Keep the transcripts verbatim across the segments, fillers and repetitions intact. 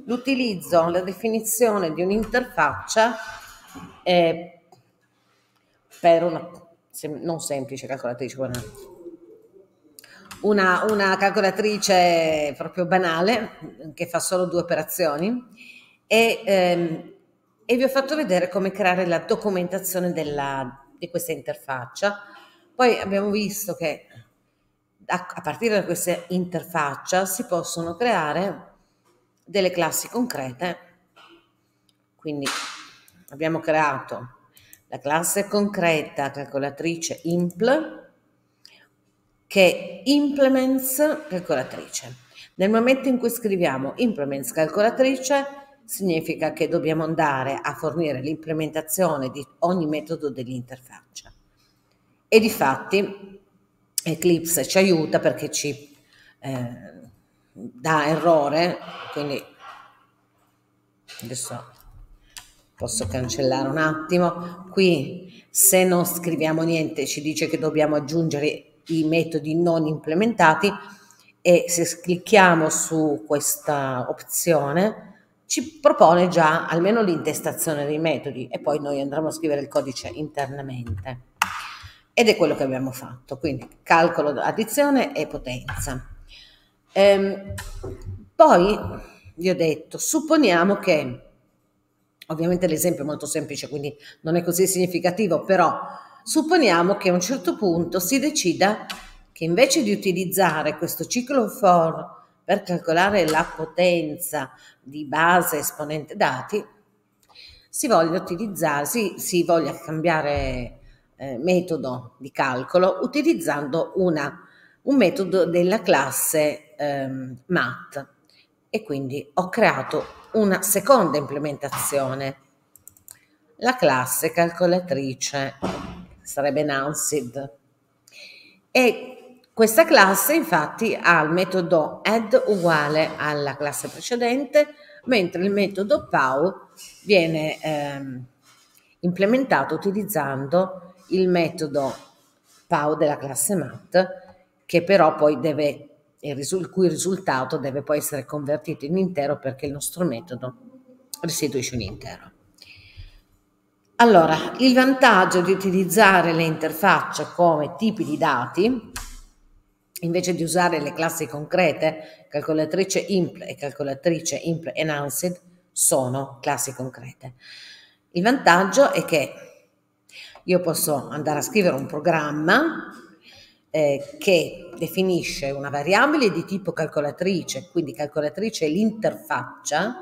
l'utilizzo, la definizione di un'interfaccia eh, per una sem non semplice calcolatrice, una, una calcolatrice proprio banale che fa solo due operazioni e, ehm, e vi ho fatto vedere come creare la documentazione della, di questa interfaccia. Poi abbiamo visto che a, a partire da questa interfaccia si possono creare delle classi concrete. Quindi abbiamo creato la classe concreta calcolatrice impl che implements calcolatrice. Nel momento in cui scriviamo implements calcolatrice significa che dobbiamo andare a fornire l'implementazione di ogni metodo dell'interfaccia. E difatti Eclipse ci aiuta perché ci eh, dà errore, quindi adesso posso cancellare un attimo. Qui se non scriviamo niente ci dice che dobbiamo aggiungere i metodi non implementati e se clicchiamo su questa opzione ci propone già almeno l'intestazione dei metodi e poi noi andremo a scrivere il codice internamente. Ed è quello che abbiamo fatto, quindi calcolo, addizione e potenza. Ehm, poi vi ho detto, supponiamo che, ovviamente l'esempio è molto semplice, quindi non è così significativo, però supponiamo che a un certo punto si decida che invece di utilizzare questo ciclo for per calcolare la potenza di base esponente dati, si voglia utilizzare, si, si voglia cambiare eh, metodo di calcolo utilizzando una, un metodo della classe ehm, math. E quindi ho creato una seconda implementazione, la classe calcolatrice, sarebbe Nancid. E questa classe infatti ha il metodo add uguale alla classe precedente, mentre il metodo pow viene ehm, implementato utilizzando il metodo pow della classe math, che però poi deve, il cui risultato deve poi essere convertito in intero perché il nostro metodo restituisce un intero. Allora, il vantaggio di utilizzare le interfacce come tipi di dati, invece di usare le classi concrete, calcolatrice impl e calcolatrice impl enhanced, sono classi concrete. Il vantaggio è che io posso andare a scrivere un programma eh, che definisce una variabile di tipo calcolatrice, quindi calcolatrice è l'interfaccia,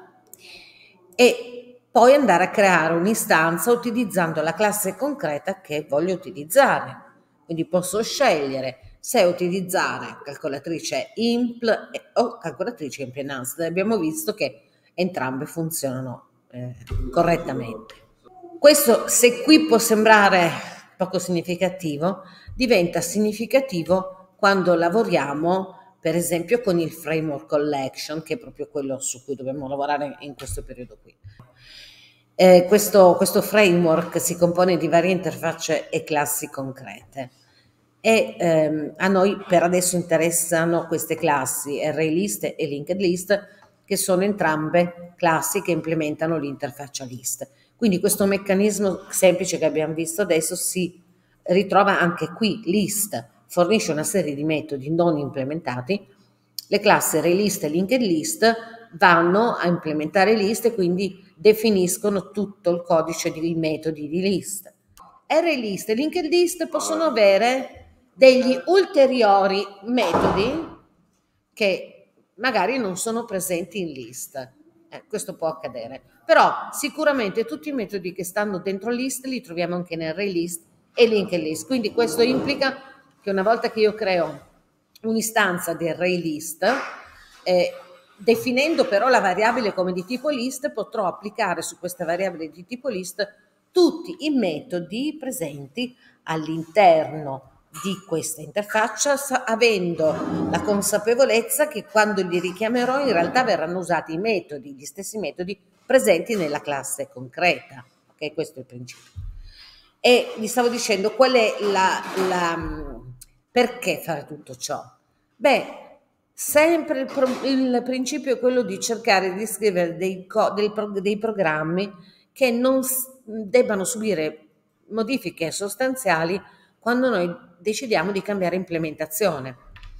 e poi andare a creare un'istanza utilizzando la classe concreta che voglio utilizzare. Quindi posso scegliere se utilizzare calcolatrice impl o calcolatrice impl enhanced. Abbiamo visto che entrambe funzionano eh, correttamente. Questo, se qui può sembrare poco significativo, diventa significativo quando lavoriamo per esempio con il framework collection, che è proprio quello su cui dobbiamo lavorare in questo periodo qui. Eh, questo, questo framework si compone di varie interfacce e classi concrete e ehm, a noi per adesso interessano queste classi, ArrayList e LinkedList, che sono entrambe classi che implementano l'interfaccia list. Quindi questo meccanismo semplice che abbiamo visto adesso si ritrova anche qui. List fornisce una serie di metodi non implementati, le classi ArrayList e LinkedList vanno a implementare list e quindi definiscono tutto il codice dei metodi di list. ArrayList e LinkedList possono avere degli ulteriori metodi che magari non sono presenti in list. Eh, questo può accadere, però sicuramente tutti i metodi che stanno dentro list li troviamo anche in ArrayList e LinkedList, quindi questo implica che una volta che io creo un'istanza di ArrayList, eh, definendo però la variabile come di tipo list, potrò applicare su questa variabile di tipo list tutti i metodi presenti all'interno di questa interfaccia, avendo la consapevolezza che quando li richiamerò in realtà verranno usati i metodi, gli stessi metodi presenti nella classe concreta. Ok, questo è il principio. E vi stavo dicendo qual è la, la perché fare tutto ciò? Beh, Sempre il, pro, il principio è quello di cercare di scrivere dei, co, dei, pro, dei programmi che non debbano subire modifiche sostanziali quando noi decidiamo di cambiare implementazione.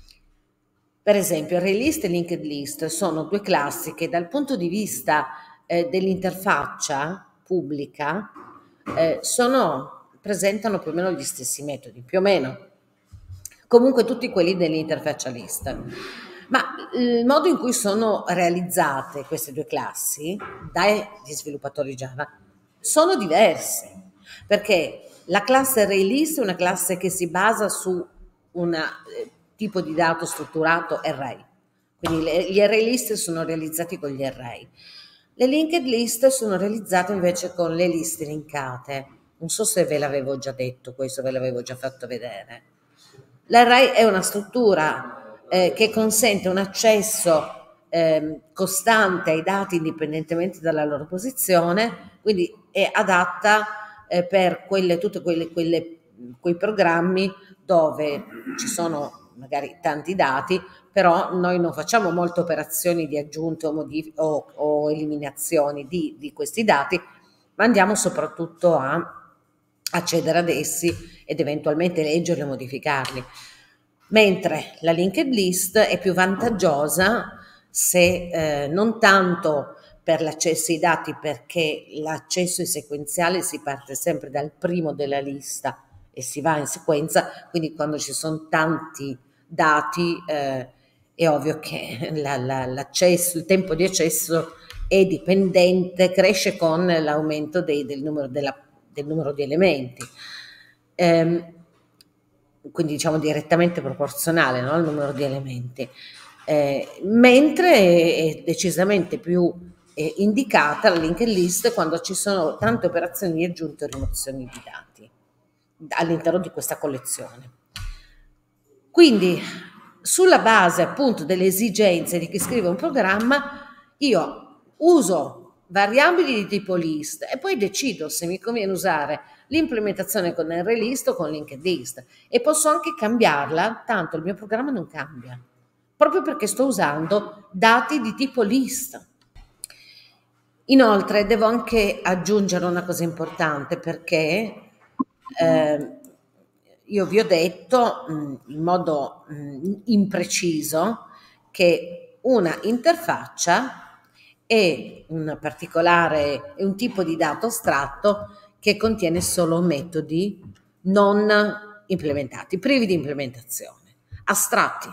Per esempio, ArrayList e Linked List sono due classi che dal punto di vista eh, dell'interfaccia pubblica eh, sono, presentano più o meno gli stessi metodi, più o meno, comunque tutti quelli dell'interfaccia list. Ma il modo in cui sono realizzate queste due classi dagli sviluppatori Java sono diverse, perché la classe ArrayList è una classe che si basa su un eh, tipo di dato strutturato array, quindi le, gli array list sono realizzati con gli array. Le linked list sono realizzate invece con le liste linkate. Non so se ve l'avevo già detto questo, ve l'avevo già fatto vedere. L'array è una struttura eh, che consente un accesso eh, costante ai dati indipendentemente dalla loro posizione, quindi è adatta eh, per quelle, tutte quelle, quelle, quei programmi dove ci sono magari tanti dati, però noi non facciamo molte operazioni di aggiunta o, modif- o, o eliminazioni di, di questi dati, ma andiamo soprattutto a accedere ad essi ed eventualmente leggerli o modificarli. Mentre la linked list è più vantaggiosa se eh, non tanto per l'accesso ai dati, perché l'accesso ai sequenziali si parte sempre dal primo della lista e si va in sequenza, quindi quando ci sono tanti dati eh, è ovvio che la, la, l'accesso, il tempo di accesso è dipendente, cresce con l'aumento dei, del, numero della, del numero di elementi. Eh, quindi diciamo direttamente proporzionale, no, al numero di elementi, eh, mentre è decisamente più eh, indicata la linked list quando ci sono tante operazioni di aggiunta o rimozione di dati all'interno di questa collezione. Quindi sulla base appunto delle esigenze di chi scrive un programma, io uso variabili di tipo list e poi decido se mi conviene usare l'implementazione con ArrayList o con linked list, e posso anche cambiarla, tanto il mio programma non cambia, proprio perché sto usando dati di tipo list. Inoltre devo anche aggiungere una cosa importante, perché eh, io vi ho detto mh, in modo mh, impreciso che una interfaccia è un particolare, è un tipo di dato astratto che contiene solo metodi non implementati, privi di implementazione, astratti.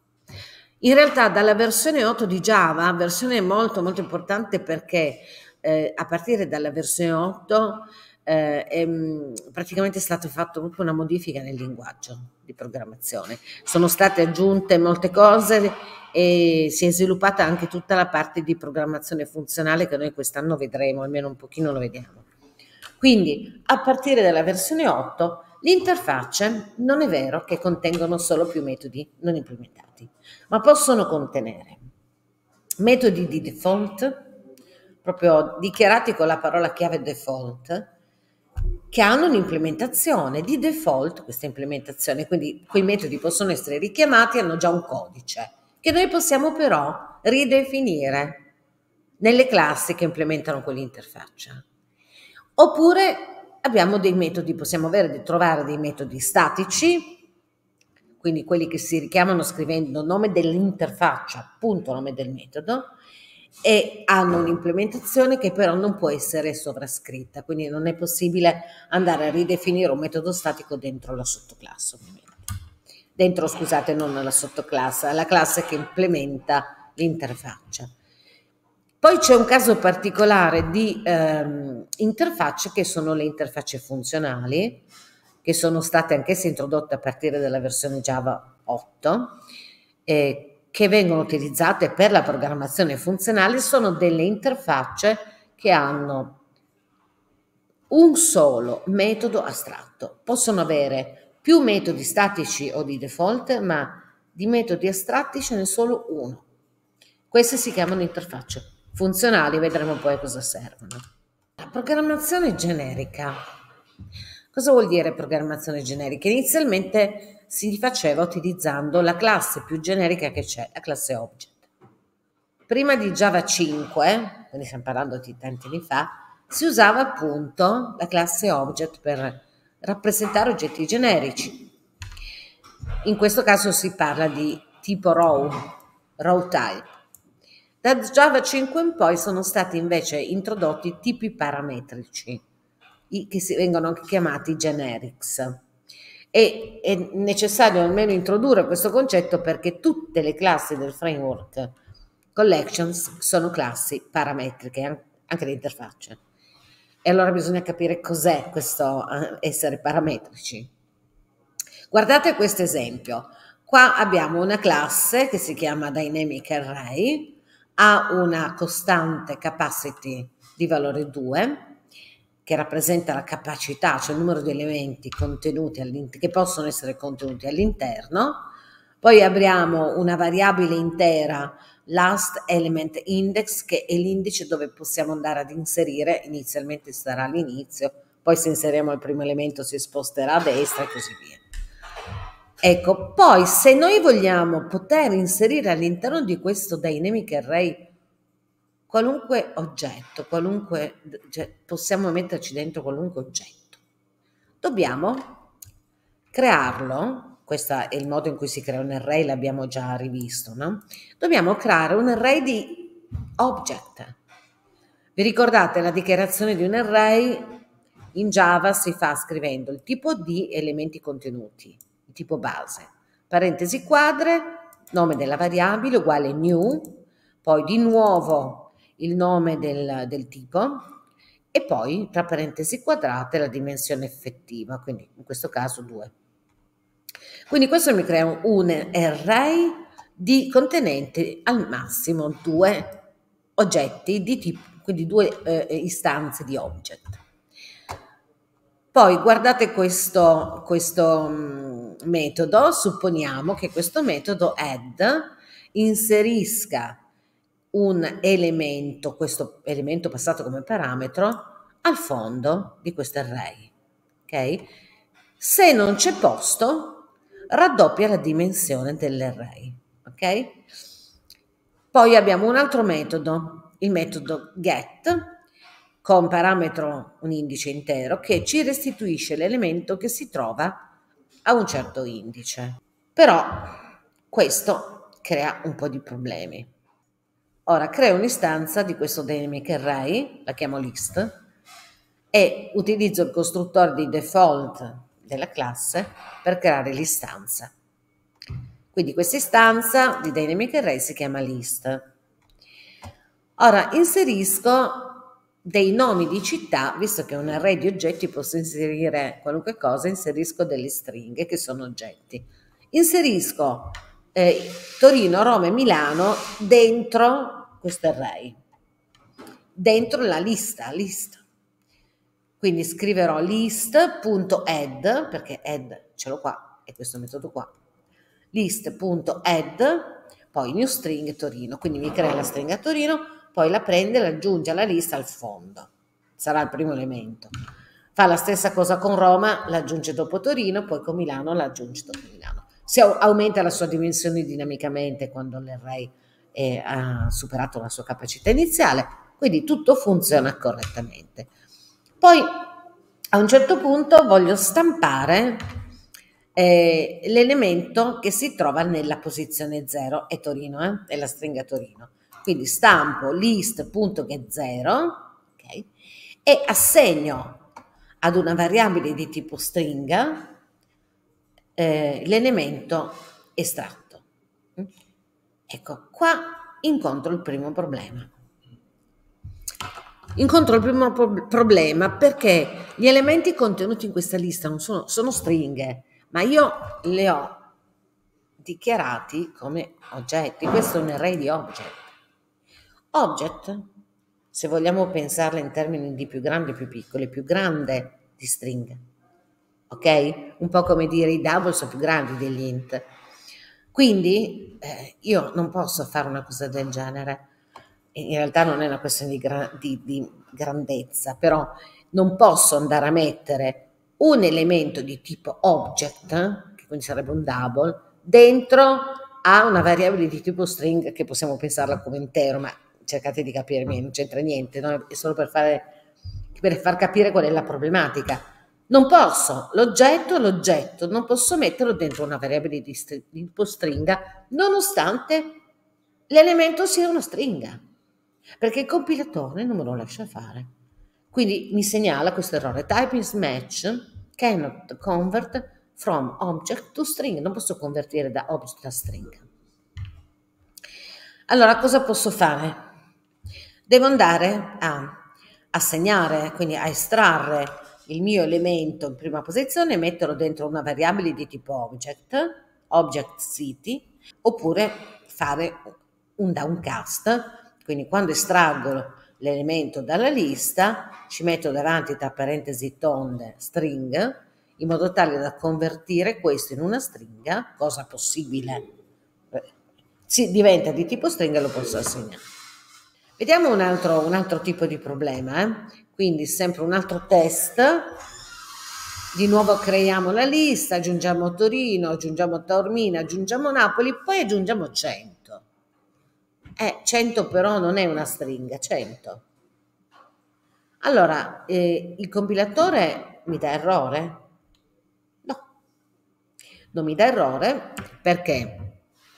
In realtà dalla versione otto di Java, versione molto molto importante perché eh, a partire dalla versione otto eh, è praticamente stata fatta proprio una modifica nel linguaggio di programmazione. Sono state aggiunte molte cose e si è sviluppata anche tutta la parte di programmazione funzionale che noi quest'anno vedremo, almeno un pochino lo vediamo. Quindi a partire dalla versione otto le interfacce non è vero che contengono solo più metodi non implementati, ma possono contenere metodi di default, proprio dichiarati con la parola chiave default, che hanno un'implementazione di default, questa implementazione, quindi quei metodi possono essere richiamati, hanno già un codice, che noi possiamo però ridefinire nelle classi che implementano quell'interfaccia. Oppure abbiamo dei metodi, possiamo avere, trovare dei metodi statici, quindi quelli che si richiamano scrivendo nome dell'interfaccia, punto nome del metodo, e hanno un'implementazione che però non può essere sovrascritta, quindi non è possibile andare a ridefinire un metodo statico dentro la sottoclasse, ovviamente. Dentro, scusate, non la sottoclasse, la classe che implementa l'interfaccia. Poi c'è un caso particolare di ehm, interfacce che sono le interfacce funzionali, che sono state anch'esse introdotte a partire dalla versione Java otto, eh, che vengono utilizzate per la programmazione funzionale. Sono delle interfacce che hanno un solo metodo astratto. Possono avere più metodi statici o di default, ma di metodi astratti ce n'è solo uno. Queste si chiamano interfacce funzionali, vedremo poi a cosa servono. La programmazione generica. Cosa vuol dire programmazione generica? Inizialmente si faceva utilizzando la classe più generica che c'è, la classe Object. Prima di Java cinque, quindi stiamo parlando di tanti anni fa, si usava appunto la classe Object per rappresentare oggetti generici. In questo caso si parla di tipo row, row type. Da Java cinque in poi sono stati invece introdotti tipi parametrici, che si vengono anche chiamati generics. E è necessario almeno introdurre questo concetto perché tutte le classi del framework Collections sono classi parametriche, anche le interfacce. E allora bisogna capire cos'è questo essere parametrici. Guardate questo esempio. Qua abbiamo una classe che si chiama Dynamic Array, ha una costante capacity di valore due, che rappresenta la capacità, cioè il numero di elementi contenuti che possono essere contenuti all'interno. Poi abbiamo una variabile intera, last element index, che è l'indice dove possiamo andare ad inserire, inizialmente sarà all'inizio, poi se inseriamo il primo elemento si sposterà a destra e così via. Ecco, poi se noi vogliamo poter inserire all'interno di questo dynamic array qualunque oggetto, qualunque, cioè possiamo metterci dentro qualunque oggetto, dobbiamo crearlo. Questo è il modo in cui si crea un array, l'abbiamo già rivisto, no? Dobbiamo creare un array di object. Vi ricordate la dichiarazione di un array in Java si fa scrivendo il tipo di elementi contenuti, il tipo base, parentesi quadre, nome della variabile uguale new, poi di nuovo il nome del, del tipo e poi tra parentesi quadrate la dimensione effettiva, quindi in questo caso due. Quindi questo mi crea un, un array di contenente al massimo due oggetti di tipo, quindi due eh, istanze di object. Poi guardate questo, questo mh, metodo, supponiamo che questo metodo add inserisca un elemento, questo elemento passato come parametro, al fondo di questo array. Ok? Se non c'è posto, raddoppia la dimensione dell'array. Ok? Poi abbiamo un altro metodo, il metodo get, con parametro un indice intero, che ci restituisce l'elemento che si trova a un certo indice. Però questo crea un po' di problemi. Ora creo un'istanza di questo dynamic array, la chiamo list, e utilizzo il costruttore di default della classe per creare l'istanza. Quindi questa istanza di dynamic array si chiama list. Ora inserisco dei nomi di città, visto che è un array di oggetti posso inserire qualunque cosa, inserisco delle stringhe che sono oggetti. Inserisco eh, Torino, Roma e Milano dentro questo array, dentro la lista, list. Quindi scriverò list.add, perché add ce l'ho qua, è questo metodo qua, list.add, poi new string Torino, quindi mi crea la stringa Torino, poi la prende e la aggiunge alla lista al fondo, sarà il primo elemento. Fa la stessa cosa con Roma, l'aggiunge dopo Torino, poi con Milano l'aggiunge dopo Milano. Si aumenta la sua dimensione dinamicamente quando l'array è, ha superato la sua capacità iniziale, quindi tutto funziona correttamente. Poi a un certo punto voglio stampare eh, l'elemento che si trova nella posizione zero, è Torino, eh? È la stringa Torino. Quindi stampo list.getZero, okay, e assegno ad una variabile di tipo stringa eh, l'elemento estratto. Ecco, qua incontro il primo problema. Incontro il primo pro- problema perché gli elementi contenuti in questa lista non sono, sono stringhe, ma io le ho dichiarati come oggetti. Questo è un array di object. Object, se vogliamo pensarla in termini di più grande e più piccole, più grande di stringhe, ok? Un po' come dire i double sono più grandi degli int. Quindi eh, io non posso fare una cosa del genere. In realtà non è una questione di, gra- di, di grandezza, però non posso andare a mettere un elemento di tipo object, che quindi sarebbe un double, dentro a una variabile di tipo string, che possiamo pensarla come intero, ma cercate di capirmi, non c'entra niente, no? È solo per fare, per far capire qual è la problematica. Non posso, l'oggetto, l'oggetto, non posso metterlo dentro una variabile di, di tipo stringa, nonostante l'elemento sia una stringa, perché il compilatore non me lo lascia fare. Quindi mi segnala questo errore, type mismatch cannot convert from object to string, non posso convertire da object a string. Allora cosa posso fare? Devo andare a assegnare, quindi a estrarre il mio elemento in prima posizione e metterlo dentro una variabile di tipo object, object city, oppure fare un downcast, quindi quando estraggo l'elemento dalla lista ci metto davanti tra parentesi tonde string, in modo tale da convertire questo in una stringa, cosa possibile, si diventa di tipo stringa e lo posso assegnare. Vediamo un altro, un altro tipo di problema, eh? Quindi sempre un altro test, di nuovo creiamo la lista, aggiungiamo Torino, aggiungiamo Taormina, aggiungiamo Napoli, poi aggiungiamo cento. Eh, cento però non è una stringa, cento. Allora, eh, il compilatore mi dà errore? No, non mi dà errore perché?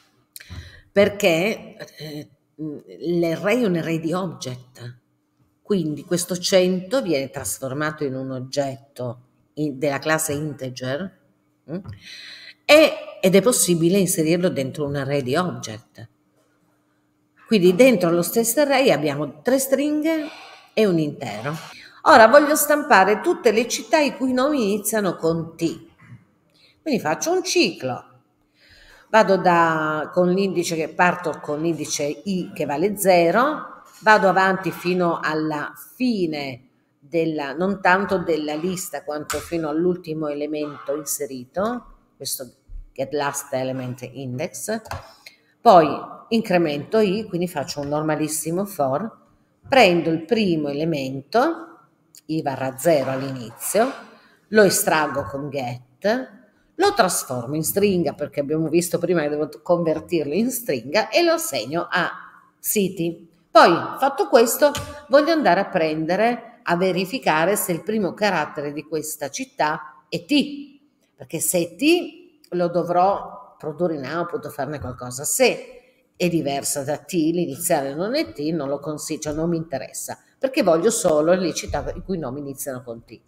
Perché eh, l'array è un array di object, quindi questo cento viene trasformato in un oggetto in, della classe integer hm? e, ed è possibile inserirlo dentro un array di object. Quindi dentro lo stesso array abbiamo tre stringhe e un intero. Ora voglio stampare tutte le città i cui nomi iniziano con T. Quindi faccio un ciclo. Vado da, con l'indice che parto con l'indice I che vale zero, vado avanti fino alla fine della, non tanto della lista quanto fino all'ultimo elemento inserito, questo get last element index, poi incremento I, quindi faccio un normalissimo for, prendo il primo elemento, I varrà zero all'inizio, lo estraggo con get, lo trasformo in stringa perché abbiamo visto prima che devo convertirlo in stringa e lo assegno a city. Poi, fatto questo, voglio andare a prendere, a verificare se il primo carattere di questa città è T, perché se è T lo dovrò produrre in output o farne qualcosa. Se è diversa da T, l'iniziale non è T, non lo consiglio, cioè non mi interessa, perché voglio solo le città i cui nomi iniziano con T.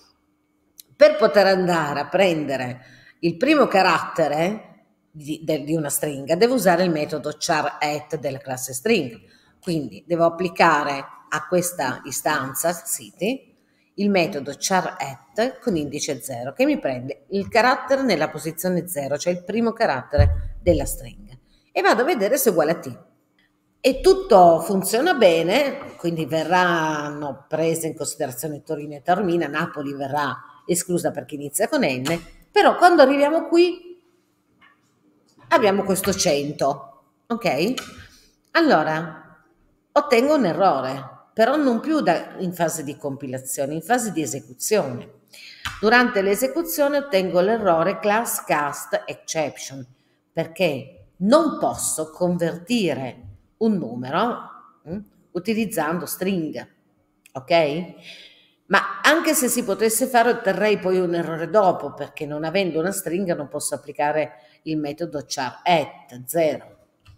Per poter andare a prendere il primo carattere di, de, di una stringa, devo usare il metodo char at della classe string. Quindi devo applicare a questa istanza city il metodo char at con indice zero, che mi prende il carattere nella posizione zero, cioè il primo carattere della stringa, e vado a vedere se è uguale a T. E tutto funziona bene, quindi verranno prese in considerazione Torino e Taormina, Napoli verrà esclusa perché inizia con N, però quando arriviamo qui abbiamo questo cento, ok? Allora, ottengo un errore, però non più da, in fase di compilazione, in fase di esecuzione. Durante l'esecuzione ottengo l'errore class cast exception, perché non posso convertire un numero hm, utilizzando string, ok? Ma anche se si potesse fare, otterrei poi un errore dopo, perché non avendo una stringa non posso applicare il metodo char at zero.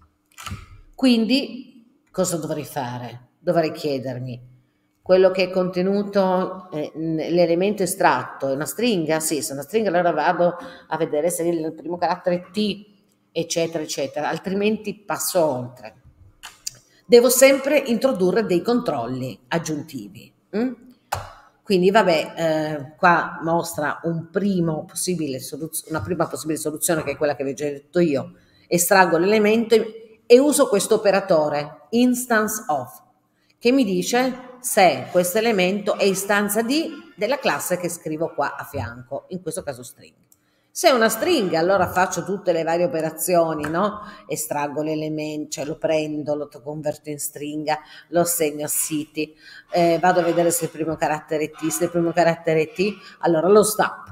Quindi cosa dovrei fare? Dovrei chiedermi, quello che è contenuto, eh, l'elemento estratto è una stringa? Sì, se è una stringa allora vado a vedere se il primo carattere è T, eccetera, eccetera, altrimenti passo oltre. Devo sempre introdurre dei controlli aggiuntivi. Hm? Quindi vabbè, eh, qua mostra un primo possibile una prima possibile soluzione, che è quella che vi ho già detto io. Estraggo l'elemento e uso questo operatore, instance of, che mi dice se questo elemento è istanza di della classe che scrivo qua a fianco, in questo caso string. Se è una stringa, allora faccio tutte le varie operazioni, no? Estraggo l'elemento, cioè lo prendo, lo converto in stringa, lo assegno a siti, eh, vado a vedere se il primo carattere è T, se il primo carattere è T, allora lo stampo.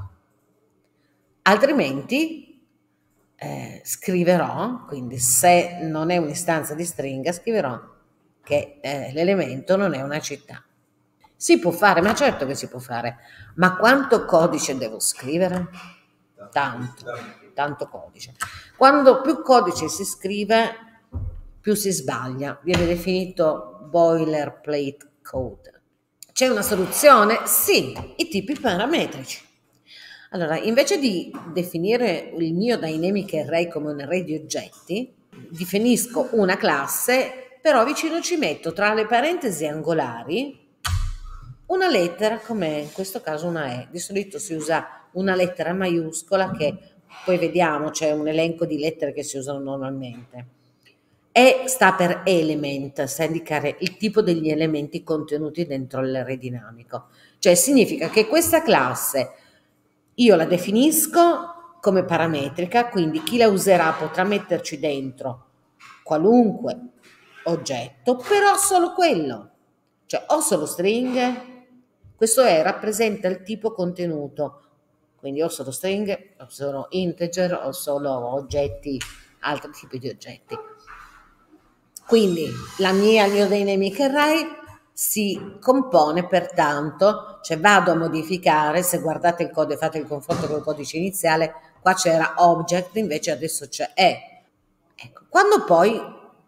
Altrimenti eh, scriverò, quindi se non è un'istanza di stringa, scriverò che eh, l'elemento non è una città. Si può fare, ma certo che si può fare, ma quanto codice devo scrivere? Tanto, tanto codice. Quando più codice si scrive, più si sbaglia. Viene definito boilerplate code. C'è una soluzione? Sì, i tipi parametrici. Allora, invece di definire il mio dynamic array come un array di oggetti, definisco una classe, però vicino ci metto tra le parentesi angolari una lettera, come in questo caso una E. Di solito si usa una lettera maiuscola che poi vediamo, c'è un elenco di lettere che si usano normalmente. E sta per element, sta a indicare il tipo degli elementi contenuti dentro l'array dinamico. Cioè significa che questa classe io la definisco come parametrica, quindi chi la userà potrà metterci dentro qualunque oggetto, però solo quello. Cioè o solo stringhe, questo è, rappresenta il tipo contenuto, quindi o solo stringhe, o solo integer, o solo oggetti, altri tipi di oggetti. Quindi la mia, il mio dynamic array si compone pertanto, cioè vado a modificare, se guardate il codice, fate il confronto con il codice iniziale, qua c'era object, invece adesso c'è è. Ecco, quando poi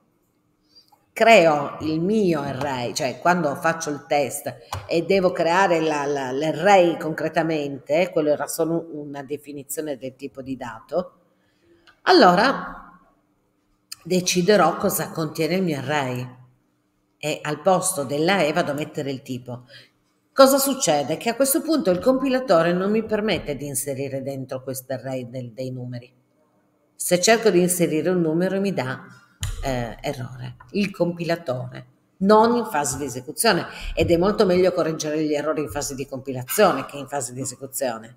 creo il mio array, cioè quando faccio il test e devo creare la, la, l'array concretamente, quello era solo una definizione del tipo di dato, allora deciderò cosa contiene il mio array e al posto della E vado a mettere il tipo. Cosa succede? Che a questo punto il compilatore non mi permette di inserire dentro questo array del, dei numeri. Se cerco di inserire un numero mi dà eh, errore, il compilatore, non in fase di esecuzione, ed è molto meglio correggere gli errori in fase di compilazione che in fase di esecuzione.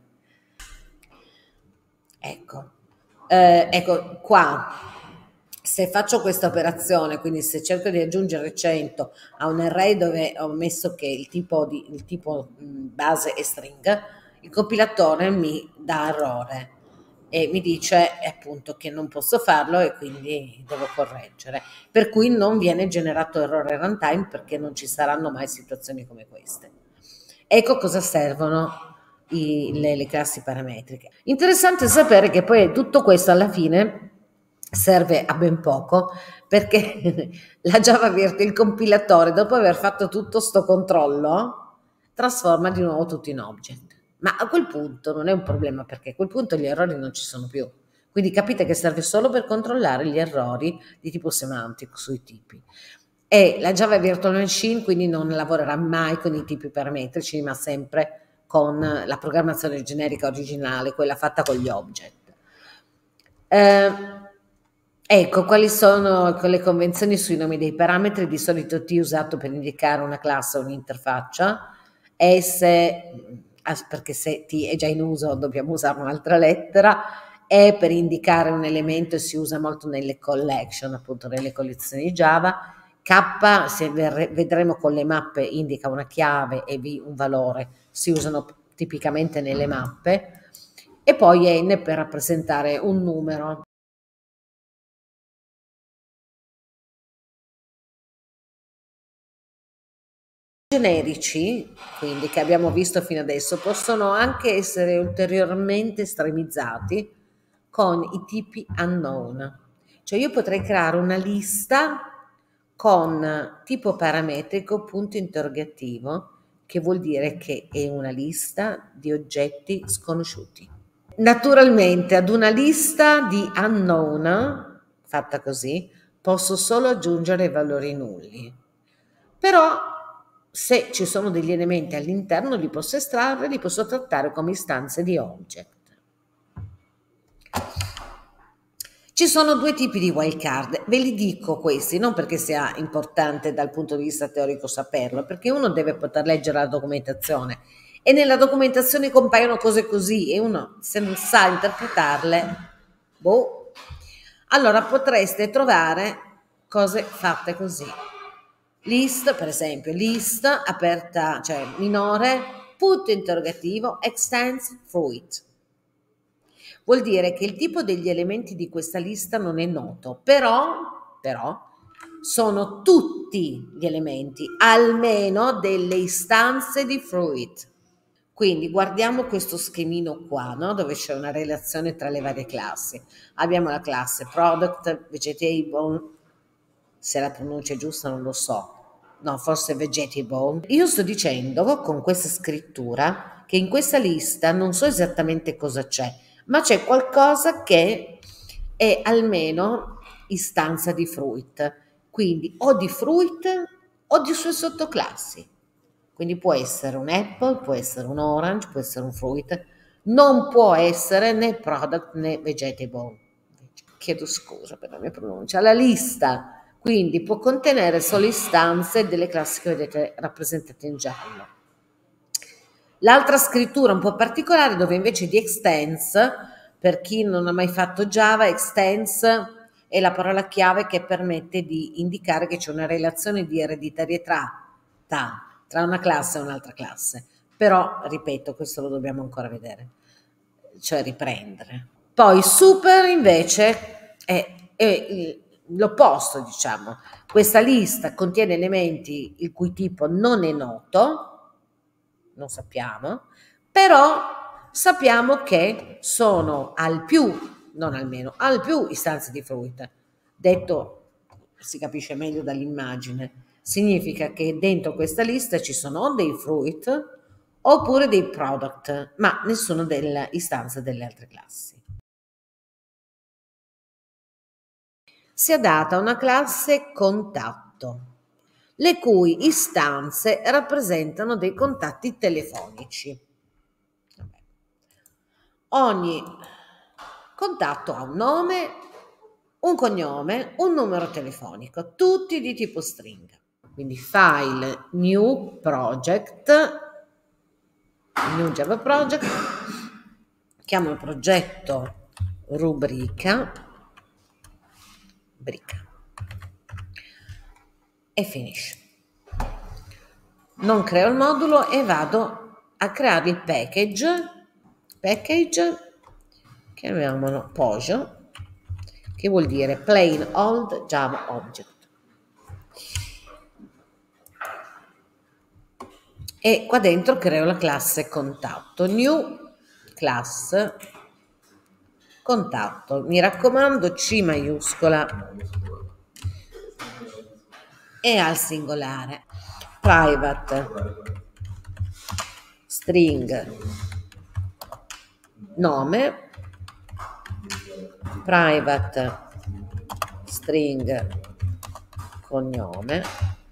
Ecco, eh, ecco qua. Se faccio questa operazione, quindi se cerco di aggiungere cento a un array dove ho messo che il tipo, di, il tipo base è string, il compilatore mi dà errore e mi dice appunto che non posso farlo e quindi devo correggere. Per cui non viene generato errore runtime perché non ci saranno mai situazioni come queste. Ecco cosa servono i, le, le classi parametriche. Interessante sapere che poi tutto questo alla fine serve a ben poco perché la JavaVirt, il compilatore, dopo aver fatto tutto sto controllo, trasforma di nuovo tutto in object. Ma a quel punto non è un problema perché a quel punto gli errori non ci sono più. Quindi capite che serve solo per controllare gli errori di tipo semantico sui tipi. E la Java Virtual Machine quindi non lavorerà mai con i tipi parametrici, ma sempre con la programmazione generica originale, quella fatta con gli object. Eh, ecco, quali sono le convenzioni sui nomi dei parametri? Di solito T è usato per indicare una classe o un'interfaccia, S, perché se T è già in uso dobbiamo usare un'altra lettera, E per indicare un elemento si usa molto nelle collection, appunto nelle collezioni Java, K, se vedremo con le mappe, indica una chiave e V un valore, si usano tipicamente nelle mappe, e poi N per rappresentare un numero. Generici, quindi che abbiamo visto fino adesso, possono anche essere ulteriormente estremizzati con i tipi unknown. Cioè io potrei creare una lista con tipo parametrico punto interrogativo, che vuol dire che è una lista di oggetti sconosciuti. Naturalmente ad una lista di unknown, fatta così, posso solo aggiungere valori nulli. Però se ci sono degli elementi all'interno li posso estrarre, li posso trattare come istanze di object. Ci sono due tipi di wildcard, ve li dico questi, non perché sia importante dal punto di vista teorico saperlo, perché uno deve poter leggere la documentazione e nella documentazione compaiono cose così e uno se non sa interpretarle, boh, allora potreste trovare cose fatte così. List, per esempio, list aperta, cioè minore, punto interrogativo, extends fruit. Vuol dire che il tipo degli elementi di questa lista non è noto, però, però sono tutti gli elementi, almeno delle istanze di fruit. Quindi guardiamo questo schemino qua, no? Dove c'è una relazione tra le varie classi. Abbiamo la classe product, vegetable, se la pronuncia è giusta non lo so, no, forse vegetable. Io sto dicendo con questa scrittura che in questa lista non so esattamente cosa c'è, ma c'è qualcosa che è almeno istanza di fruit, quindi o di fruit o di sue sottoclassi. Quindi può essere un apple, può essere un orange, può essere un fruit, non può essere né product né vegetable. Chiedo scusa per la mia pronuncia. La lista quindi può contenere solo istanze delle classi che vedete rappresentate in giallo. L'altra scrittura un po' particolare dove invece di extends, per chi non ha mai fatto Java, extends è la parola chiave che permette di indicare che c'è una relazione di ereditarietà tra una classe e un'altra classe. Però, ripeto, questo lo dobbiamo ancora vedere, cioè riprendere. Poi super invece è, è l'opposto, diciamo. Questa lista contiene elementi il cui tipo non è noto, non sappiamo, però sappiamo che sono al più, non almeno, al più istanze di fruit. Detto, si capisce meglio dall'immagine, significa che dentro questa lista ci sono o dei fruit oppure dei product, ma nessuno delle istanze delle altre classi. Si è data una classe contatto, le cui istanze rappresentano dei contatti telefonici. Ogni contatto ha un nome, un cognome, un numero telefonico, tutti di tipo stringa. Quindi file new project, new Java project, chiamo il progetto rubrica, brica e finisce. Non creo il modulo e vado a creare il package, package, chiamiamolo Pojo, che vuol dire plain old Java object. E qua dentro creo la classe contatto, new class contatto, mi raccomando C maiuscola e al singolare, private string nome, private string cognome,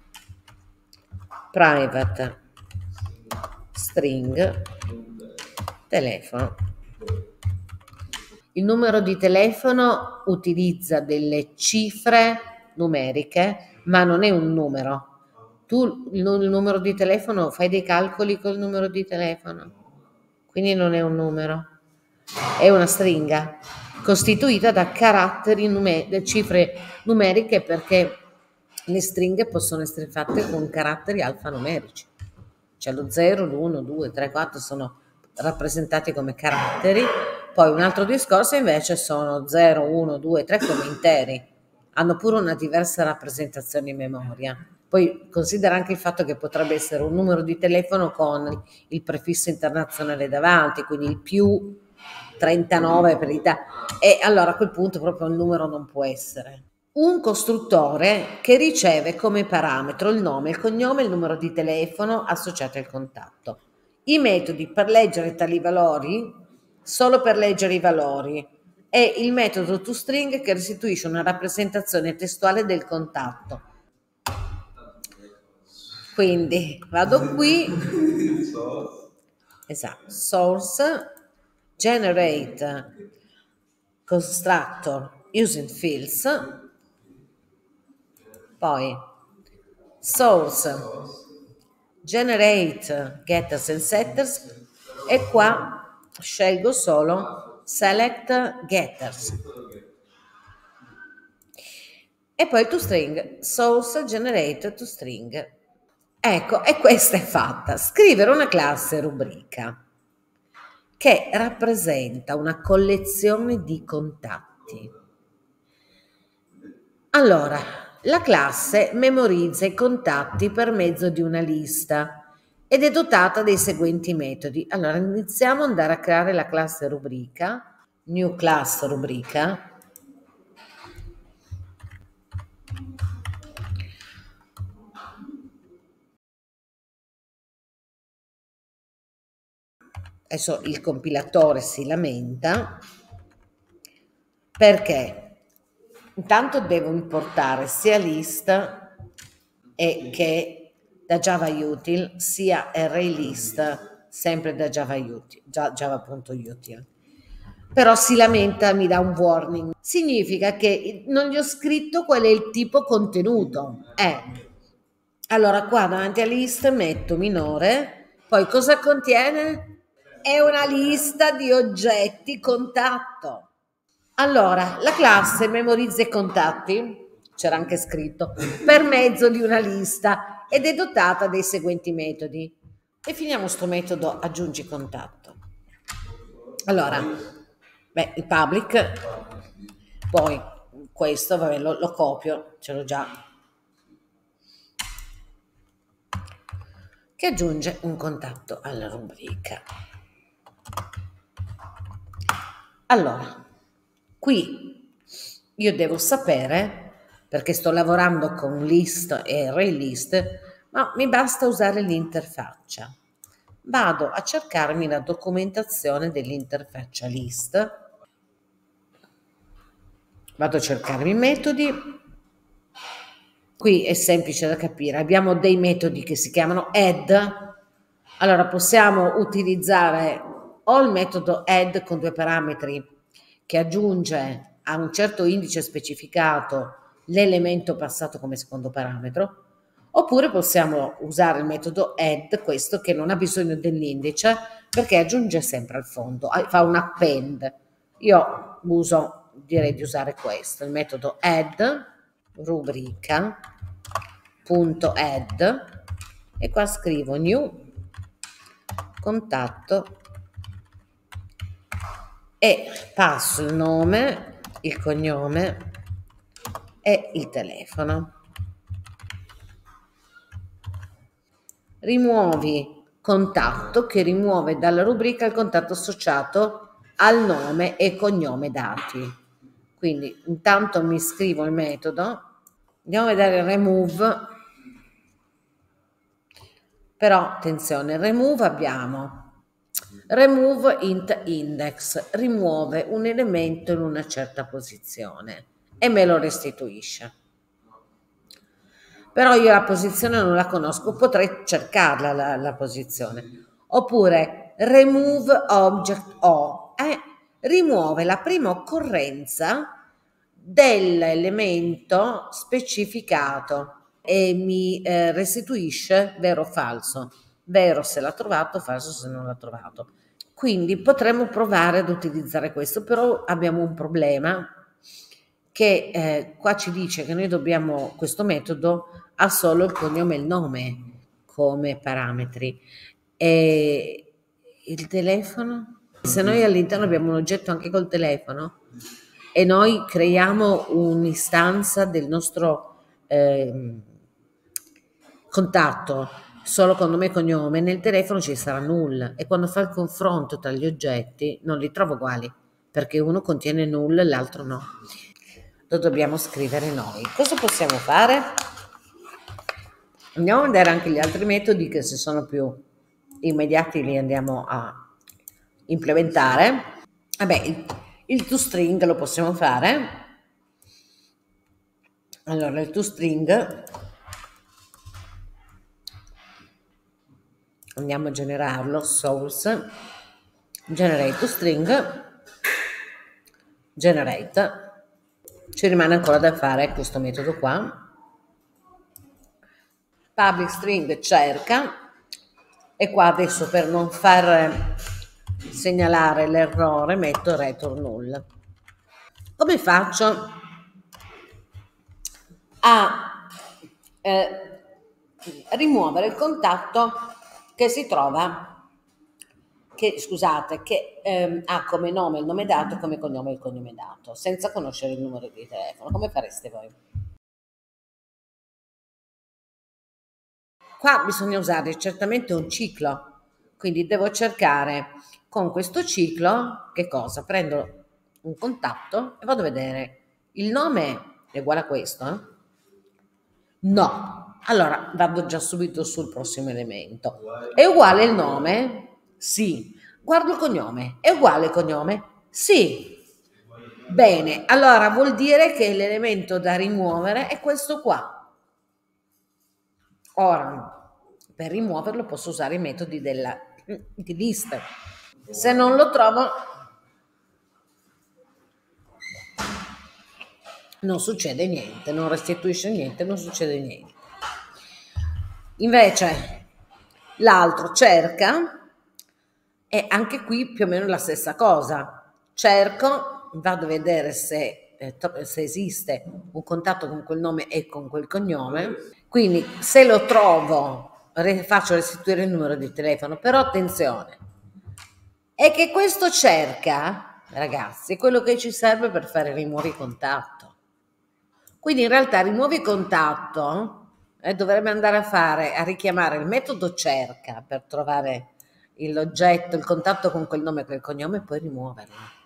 private string telefono. Il numero di telefono utilizza delle cifre numeriche, ma non è un numero. Tu il numero di telefono fai dei calcoli col numero di telefono, quindi non è un numero, è una stringa costituita da caratteri, numer- cifre numeriche, perché le stringhe possono essere fatte con caratteri alfanumerici, cioè lo zero, l'uno, due, tre, quattro sono rappresentati come caratteri. Poi un altro discorso invece sono zero, uno, due, tre come interi, hanno pure una diversa rappresentazione in memoria. Poi considera anche il fatto che potrebbe essere un numero di telefono con il prefisso internazionale davanti, quindi il più trentanove per l'Italia, e allora a quel punto proprio il numero non può essere. Un costruttore che riceve come parametro il nome, il cognome e il numero di telefono associati al contatto. I metodi per leggere tali valori, solo per leggere i valori, è il metodo toString che restituisce una rappresentazione testuale del contatto. Quindi vado qui, esatto, source, generate constructor using fields, poi source generate getters and setters e qua scelgo solo select getters e poi toString, source generate toString. Ecco, e questa è fatta. Scrivere una classe rubrica che rappresenta una collezione di contatti. Allora, la classe memorizza i contatti per mezzo di una lista ed è dotata dei seguenti metodi. Allora, iniziamo ad andare a creare la classe rubrica, new class rubrica. Adesso il compilatore si lamenta perché intanto devo importare sia list e che da Java Util sia ArrayList sempre da Java Util, Java.util. Però si lamenta, mi dà un warning. Significa che non gli ho scritto qual è il tipo contenuto. Eh. Allora qua davanti a list metto minore, poi cosa contiene? È una lista di oggetti contatto. Allora, la classe memorizza i contatti, c'era anche scritto, per mezzo di una lista ed è dotata dei seguenti metodi. Definiamo sto metodo aggiungi contatto. Allora, beh, il public, poi questo, vabbè, lo, lo copio, ce l'ho già, che aggiunge un contatto alla rubrica. Allora, qui io devo sapere, perché sto lavorando con list e ArrayList, ma mi basta usare l'interfaccia. Vado a cercarmi la documentazione dell'interfaccia list, vado a cercarmi i metodi, qui è semplice da capire, abbiamo dei metodi che si chiamano add, allora possiamo utilizzare o il metodo add con due parametri che aggiunge a un certo indice specificato l'elemento passato come secondo parametro, oppure possiamo usare il metodo add, questo che non ha bisogno dell'indice perché aggiunge sempre al fondo, fa un append. Io uso, direi di usare questo, il metodo add rubrica punto add e qua scrivo new contatto e passo il nome, il cognome e il telefono. Rimuovi contatto, che rimuove dalla rubrica il contatto associato al nome e cognome dati. Quindi intanto mi scrivo il metodo, andiamo a vedere remove, però attenzione, remove abbiamo remove int index, rimuove un elemento in una certa posizione e me lo restituisce. Però io la posizione non la conosco, potrei cercarla la, la posizione. Oppure remove object o, eh, rimuove la prima occorrenza dell'elemento specificato e mi eh, restituisce vero o falso, vero se l'ha trovato, falso se non l'ha trovato. Quindi potremmo provare ad utilizzare questo, però abbiamo un problema che eh, qua ci dice che noi dobbiamo, questo metodo ha solo il cognome e il nome come parametri. E il telefono? Se noi all'interno abbiamo un oggetto anche col telefono e noi creiamo un'istanza del nostro eh, contatto solo con nome e cognome, nel telefono ci sarà null e quando fa il confronto tra gli oggetti non li trovo uguali perché uno contiene null e l'altro no. Lo dobbiamo scrivere noi. Cosa possiamo fare? Andiamo a vedere anche gli altri metodi che se sono più immediati li andiamo a implementare. Vabbè, il, il toString lo possiamo fare. Allora, il toString andiamo a generarlo, source, generate toString, generate. Ci rimane ancora da fare questo metodo qua. Public string cerca, E qua adesso, per non far segnalare l'errore, metto return null. Come faccio a eh, rimuovere il contatto che si trova, che scusate, che ehm, ha come nome il nome dato e come cognome il cognome dato, senza conoscere il numero di telefono? Come fareste voi? Qua bisogna usare certamente un ciclo, quindi devo cercare con questo ciclo che cosa? Prendo un contatto e vado a vedere il nome è uguale a questo, eh? No, allora vado già subito sul prossimo elemento. È uguale il nome? Sì. Guardo il cognome. È uguale il cognome? Sì. Bene, allora vuol dire che l'elemento da rimuovere è questo qua. Ora, per rimuoverlo posso usare i metodi della, di list. Se non lo trovo, non succede niente, non restituisce niente, non succede niente. Invece l'altro cerca e anche qui più o meno la stessa cosa. Cerco, vado a vedere se, eh, se esiste un contatto con quel nome e con quel cognome. Quindi se lo trovo faccio restituire il numero di telefono, però attenzione, è che questo cerca, ragazzi, è quello che ci serve per fare rimuovi contatto. Quindi in realtà rimuovi contatto eh, dovrebbe andare a fare, a richiamare il metodo cerca per trovare l'oggetto, il contatto con quel nome e quel cognome e poi rimuoverlo.